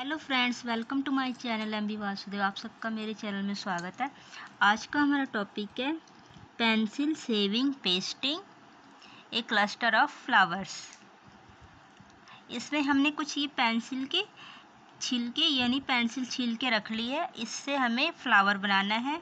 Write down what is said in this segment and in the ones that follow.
Hello friends, welcome to my channel MB Vasudev. आप सबका मेरे चैनल में स्वागत है। आज का हमारा टॉपिक है pencil shaving pasting a cluster of flowers. इसमें हमने कुछ ये पेंसिल के छिलके यानी पेंसिल छील के रख ली है। इससे हमें फ्लावर बनाना है।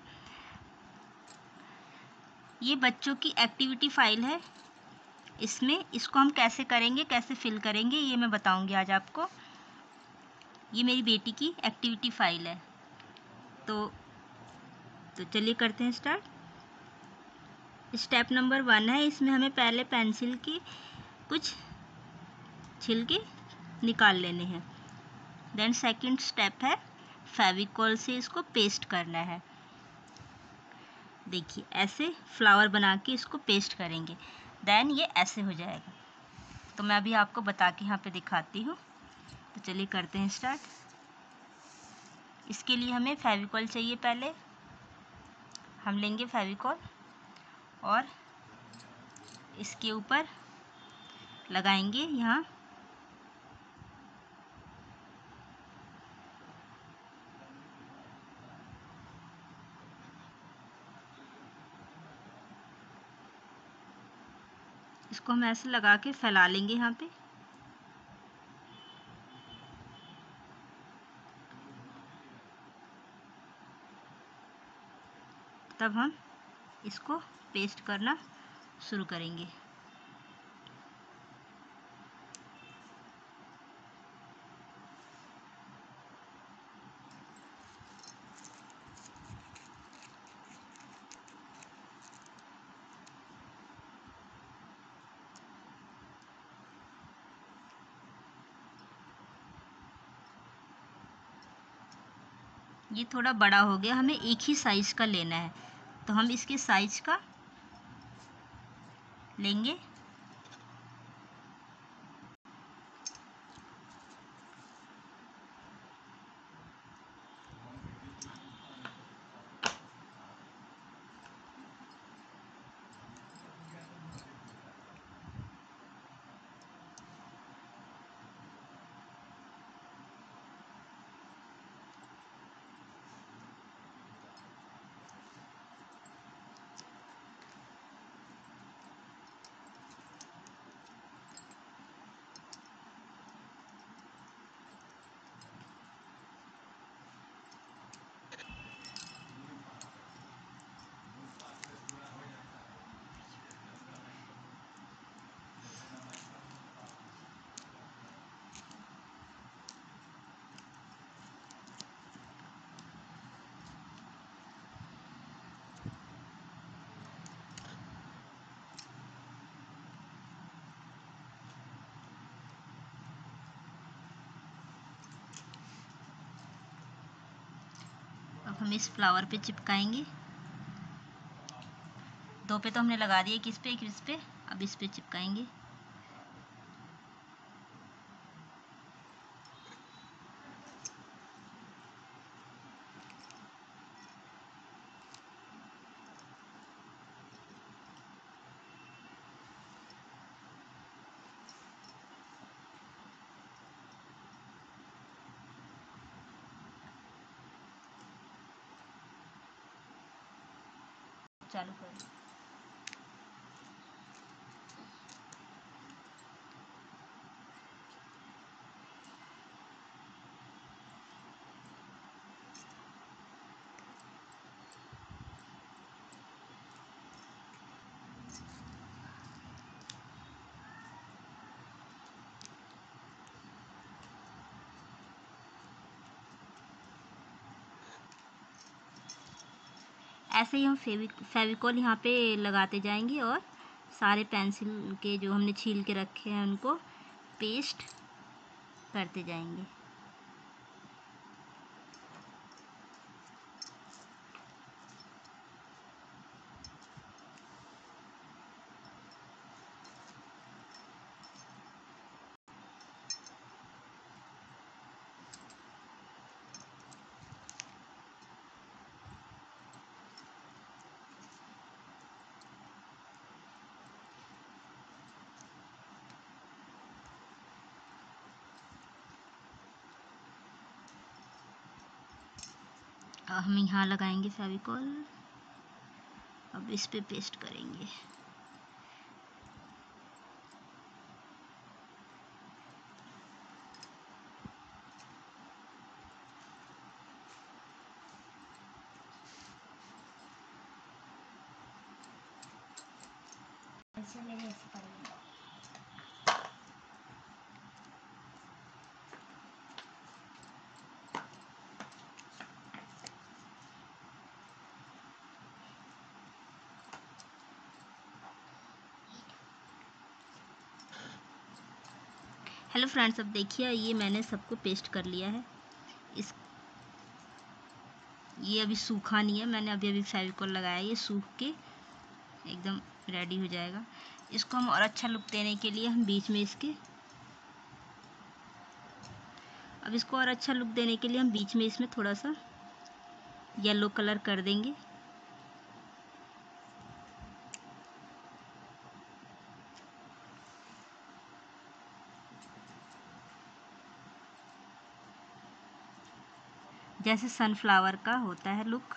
ये बच्चों की एक्टिविटी फाइल है। इसको हम कैसे करेंगे, कैसे फिल करेंगे, ये मैं बताऊंगी आज आपको। ये मेरी बेटी की एक्टिविटी फाइल है। तो चलिए करते हैं स्टार्ट। स्टेप नंबर 1 है। इसमें हमें पहले पेंसिल की कुछ छिलके निकाल लेने हैं। देन सेकंड स्टेप है फेविकॉल से इसको पेस्ट करना है। देखिए ऐसे फ्लावर बना के इसको पेस्ट करेंगे। देन ये ऐसे हो जाएगा। तो मैं अभी आपको बता के यहाँ पे दिखाती हूँ। तो चलिए करते हैं स्टार्ट। इसके लिए हमें फेविकॉल चाहिए। पहले हम लेंगे फेविकॉल और इसके ऊपर लगाएंगे यहाँ इसको हम ऐसे लगा के फैला लेंगे यहाँ पे। तब हम इसको पेस्ट करना शुरू करेंगे। ये थोड़ा बड़ा हो गया, हमें एक ही साइज़ का लेना है। तो हम इसके साइज़ का लेंगे। अब हम इस फ्लावर पे चिपकाएंगे। दो पे तो हमने लगा दिया, किस पे, किस पे। अब इस पे चिपकाएंगे। चालू कर। ऐसे ही हम फेविकॉल यहाँ पे लगाते जाएंगे और सारे पेंसिल के जो हमने छील के रखे हैं उनको पेस्ट करते जाएंगे। हम यहाँ लगाएंगे फेविकॉल। अब इस पे पेस्ट करेंगे। ऐसे मेरे ऐसे करेंगे। हेलो फ्रेंड्स, अब देखिए ये मैंने सबको पेस्ट कर लिया है। ये अभी सूखा नहीं है, मैंने अभी फेविकॉल लगाया, ये सूख के एकदम रेडी हो जाएगा। इसको हम और अच्छा लुक देने के लिए हम बीच में इसमें थोड़ा सा येलो कलर कर देंगे। जैसे सनफ्लावर का होता है लुक।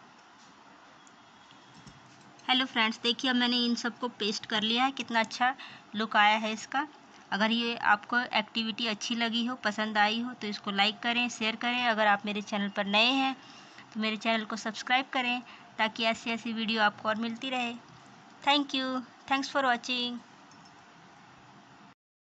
हेलो फ्रेंड्स, देखिए अब मैंने इन सबको पेस्ट कर लिया है। कितना अच्छा लुक आया है इसका। अगर ये आपको एक्टिविटी अच्छी लगी हो, पसंद आई हो, तो इसको लाइक करें, शेयर करें। अगर आप मेरे चैनल पर नए हैं तो मेरे चैनल को सब्सक्राइब करें, ताकि ऐसी ऐसी वीडियो आपको और मिलती रहे। Thank you. Thanks for watching.